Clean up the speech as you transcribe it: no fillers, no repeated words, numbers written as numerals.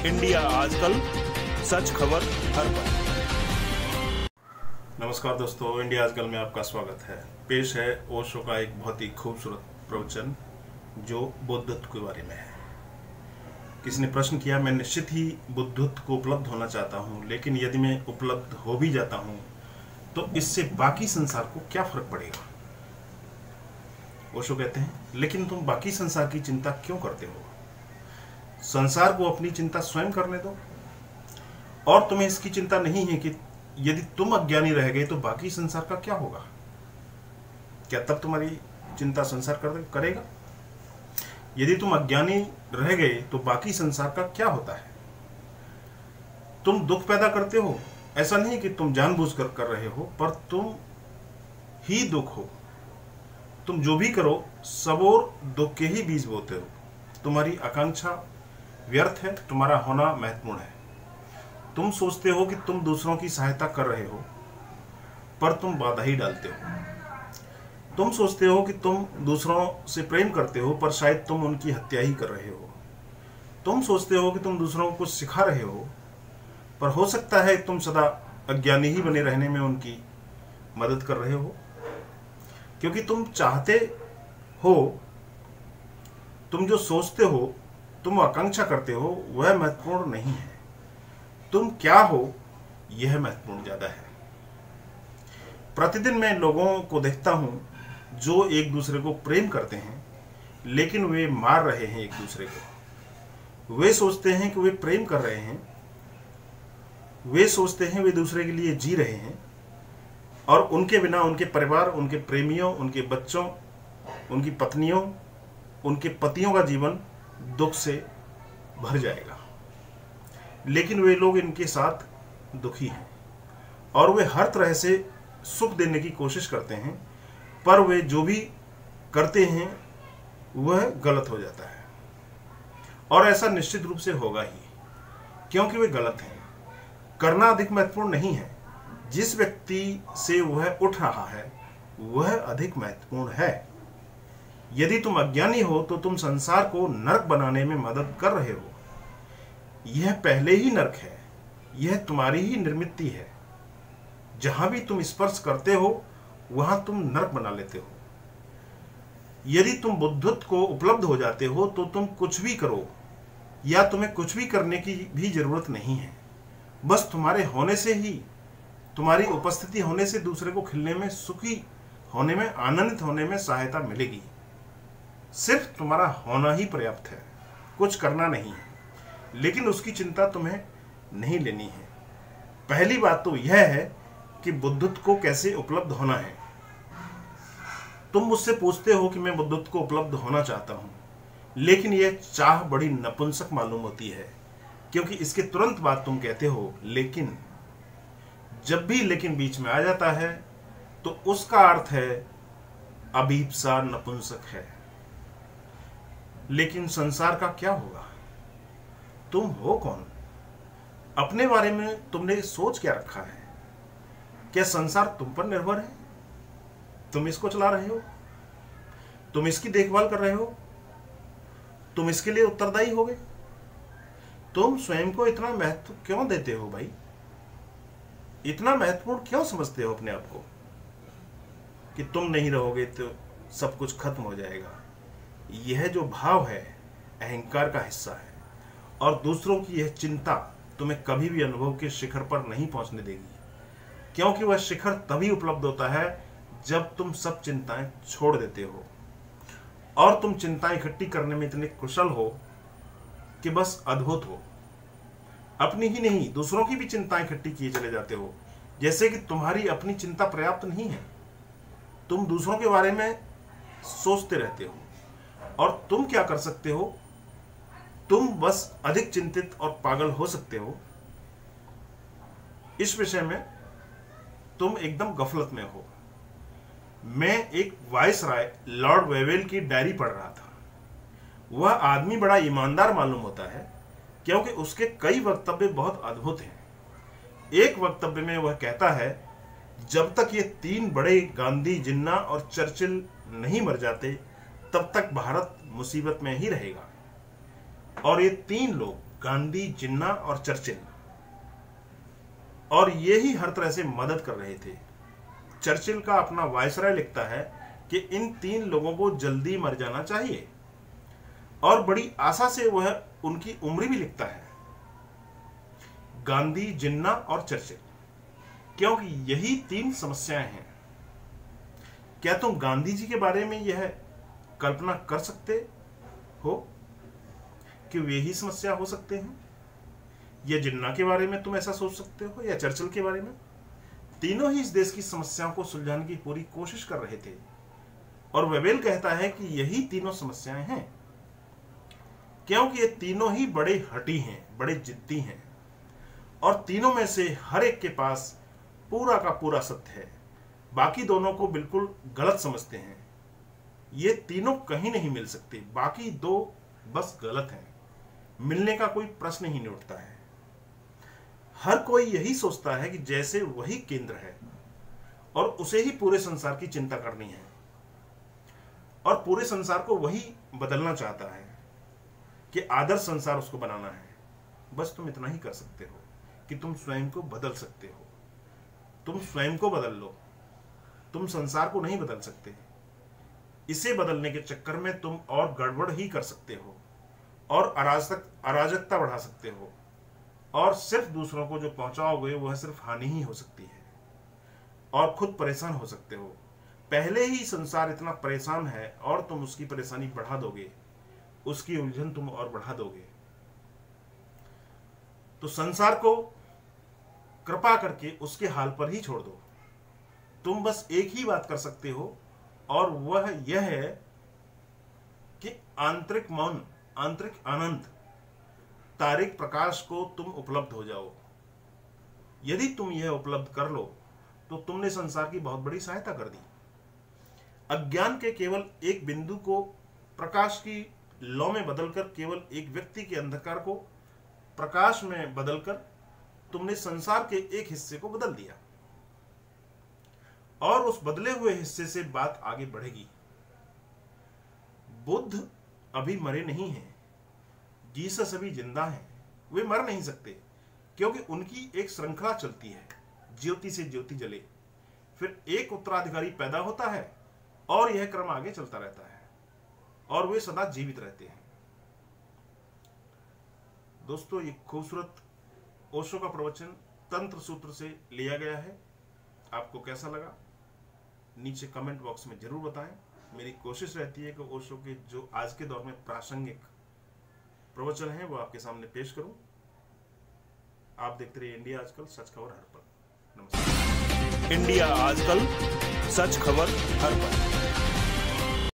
India आजकल, सच खबर हर पल। नमस्कार दोस्तों, इंडिया आजकल में आपका स्वागत है। पेश है ओशो का एक बहुत ही खूबसूरत प्रवचन जो बुद्धत्व के बारे में है। किसी ने प्रश्न किया, मैं निश्चित ही बुद्धत्व को उपलब्ध होना चाहता हूँ, लेकिन यदि मैं उपलब्ध हो भी जाता हूँ तो इससे बाकी संसार को क्या फर्क पड़ेगा। ओशो कहते हैं, लेकिन तुम बाकी संसार की चिंता क्यों करते हो? संसार को अपनी चिंता स्वयं करने दो। और तुम्हें इसकी चिंता नहीं है कि यदि तुम अज्ञानी रह गए तो बाकी संसार का क्या होगा? क्या तब तुम्हारी चिंता संसार करेगा? यदि तुम अज्ञानी रह गए तो बाकी संसार का क्या होता है? तुम दुख पैदा करते हो, ऐसा नहीं कि तुम जानबूझकर कर रहे हो, पर तुम ही दुख हो। तुम जो भी करो सब और दुख के ही बीज बोते हो। तुम्हारी आकांक्षा व्यर्थ है, तुम्हारा होना महत्वपूर्ण है। तुम सोचते हो कि तुम दूसरों की सहायता कर रहे हो, पर तुम बाधा ही डालते हो। तुम सोचते हो कि तुम दूसरों से प्रेम करते हो, पर शायद तुम उनकी हत्या ही कर रहे हो। तुम सोचते हो कि तुम दूसरों को कुछ सिखा रहे हो, पर हो सकता है तुम सदा अज्ञानी ही बने रहने में उनकी मदद कर रहे हो। क्योंकि तुम चाहते हो, तुम जो सोचते हो, तुम आकांक्षा करते हो, वह महत्वपूर्ण नहीं है। तुम क्या हो यह महत्वपूर्ण ज्यादा है। प्रतिदिन मैं लोगों को देखता हूं जो एक दूसरे को प्रेम करते हैं, लेकिन वे मार रहे हैं एक दूसरे को। वे सोचते हैं कि वे प्रेम कर रहे हैं, वे सोचते हैं वे दूसरे के लिए जी रहे हैं, और उनके बिना उनके परिवार, उनके प्रेमियों, उनके बच्चों, उनकी पत्नियों, उनके पतियों का जीवन दुख से भर जाएगा। लेकिन वे लोग इनके साथ दुखी हैं और वे हर तरह से सुख देने की कोशिश करते हैं, पर वे जो भी करते हैं वह गलत हो जाता है। और ऐसा निश्चित रूप से होगा ही, क्योंकि वे गलत हैं। करना अधिक महत्वपूर्ण नहीं है, जिस व्यक्ति से वह उठ रहा है वह अधिक महत्वपूर्ण है। यदि तुम अज्ञानी हो तो तुम संसार को नरक बनाने में मदद कर रहे हो। यह पहले ही नरक है, यह तुम्हारी ही निर्मित है। जहां भी तुम स्पर्श करते हो वहां तुम नरक बना लेते हो। यदि तुम बुद्धत्व को उपलब्ध हो जाते हो तो तुम कुछ भी करो या तुम्हें कुछ भी करने की भी जरूरत नहीं है। बस तुम्हारे होने से ही, तुम्हारी उपस्थिति होने से दूसरे को खिलने में, सुखी होने में, आनंदित होने में सहायता मिलेगी। सिर्फ तुम्हारा होना ही पर्याप्त है, कुछ करना नहीं है। लेकिन उसकी चिंता तुम्हें नहीं लेनी है। पहली बात तो यह है कि बुद्धत्व को कैसे उपलब्ध होना है। तुम मुझसे पूछते हो कि मैं बुद्धत्व को उपलब्ध होना चाहता हूं, लेकिन यह चाह बड़ी नपुंसक मालूम होती है, क्योंकि इसके तुरंत बाद तुम कहते हो लेकिन। जब भी लेकिन बीच में आ जाता है तो उसका अर्थ है अभीप्सा नपुंसक है। लेकिन संसार का क्या होगा? तुम हो कौन? अपने बारे में तुमने सोच क्या रखा है? क्या संसार तुम पर निर्भर है? तुम इसको चला रहे हो, तुम इसकी देखभाल कर रहे हो, तुम इसके लिए उत्तरदायी होगे। तुम स्वयं को इतना महत्व क्यों देते हो भाई? इतना महत्वपूर्ण क्यों समझते हो अपने आप को कि तुम नहीं रहोगे तो सब कुछ खत्म हो जाएगा? यह जो भाव है अहंकार का हिस्सा है, और दूसरों की यह चिंता तुम्हें कभी भी अनुभव के शिखर पर नहीं पहुंचने देगी, क्योंकि वह शिखर तभी उपलब्ध होता है जब तुम सब चिंताएं छोड़ देते हो और तुम चिंताएं इकट्ठी करने में इतने कुशल हो कि बस अद्भुत हो। अपनी ही नहीं, दूसरों की भी चिंताएं इकट्ठी किए चले जाते हो, जैसे कि तुम्हारी अपनी चिंता पर्याप्त नहीं है। तुम दूसरों के बारे में सोचते रहते हो, और तुम क्या कर सकते हो? तुम बस अधिक चिंतित और पागल हो सकते हो। इस विषय में तुम एकदम गफलत में हो। मैं एक वायसराय लॉर्ड वेवेल की डायरी पढ़ रहा था। वह आदमी बड़ा ईमानदार मालूम होता है, क्योंकि उसके कई वक्तव्य बहुत अद्भुत हैं। एक वक्तव्य में वह कहता है, जब तक ये तीन बड़े गांधी, जिन्ना और चर्चिल नहीं मर जाते तब तक भारत मुसीबत में ही रहेगा। और ये तीन लोग गांधी, जिन्ना और चर्चिल, और ये ही हर तरह से मदद कर रहे थे। चर्चिल का अपना वायसराय लिखता है कि इन 3 लोगों को जल्दी मर जाना चाहिए, और बड़ी आशा से वह उनकी उम्र भी लिखता है, गांधी, जिन्ना और चर्चिल, क्योंकि यही 3 समस्याएं हैं। क्या तुम गांधी जी के बारे में यह कल्पना कर सकते हो कि वे ही समस्या हो सकते हैं? या जिन्ना के बारे में तुम ऐसा सोच सकते हो, या चर्चिल के बारे में? तीनों ही इस देश की समस्याओं को सुलझाने की पूरी कोशिश कर रहे थे, और वेबेल कहता है कि यही तीनों समस्याएं हैं, क्योंकि ये तीनों ही बड़े हठी हैं, बड़े जिद्दी हैं, और तीनों में से हर एक के पास पूरा का पूरा सत्य है, बाकी दोनों को बिल्कुल गलत समझते हैं। ये तीनों कहीं नहीं मिल सकते, बाकी 2 बस गलत हैं, मिलने का कोई प्रश्न ही नहीं उठता है। हर कोई यही सोचता है कि जैसे वही केंद्र है और उसे ही पूरे संसार की चिंता करनी है, और पूरे संसार को वही बदलना चाहता है कि आदर्श संसार उसको बनाना है। बस तुम इतना ही कर सकते हो कि तुम स्वयं को बदल सकते हो। तुम स्वयं को बदल लो, तुम संसार को नहीं बदल सकते। इसे बदलने के चक्कर में तुम और गड़बड़ ही कर सकते हो, और अराजकता बढ़ा सकते हो, और सिर्फ दूसरों को जो पहुंचाओगे वह सिर्फ हानि ही हो सकती है, और खुद परेशान हो सकते हो। पहले ही संसार इतना परेशान है और तुम उसकी परेशानी बढ़ा दोगे, उसकी उलझन तुम और बढ़ा दोगे। तो संसार को कृपा करके उसके हाल पर ही छोड़ दो। तुम बस एक ही बात कर सकते हो, और वह यह है कि आंतरिक मौन, आंतरिक आनंद, तारिक प्रकाश को तुम उपलब्ध हो जाओ। यदि तुम यह उपलब्ध कर लो तो तुमने संसार की बहुत बड़ी सहायता कर दी। अज्ञान के केवल एक बिंदु को प्रकाश की लौ में बदलकर, केवल एक व्यक्ति के अंधकार को प्रकाश में बदलकर तुमने संसार के एक हिस्से को बदल दिया, और उस बदले हुए हिस्से से बात आगे बढ़ेगी। बुद्ध अभी मरे नहीं हैं, जीसस अभी जिंदा हैं। वे मर नहीं सकते, क्योंकि उनकी एक श्रृंखला चलती है, ज्योति से ज्योति जले, फिर एक उत्तराधिकारी पैदा होता है, और यह क्रम आगे चलता रहता है, और वे सदा जीवित रहते हैं। दोस्तों, ये खूबसूरत ओशो का प्रवचन तंत्र सूत्र से लिया गया है। आपको कैसा लगा नीचे कमेंट बॉक्स में जरूर बताएं। मेरी कोशिश रहती है कि ओशो के जो आज के दौर में प्रासंगिक प्रवचन हैं वो आपके सामने पेश करूं। आप देखते रहिए इंडिया आजकल, सच खबर हर पल। नमस्कार। इंडिया आजकल, सच खबर हर पल।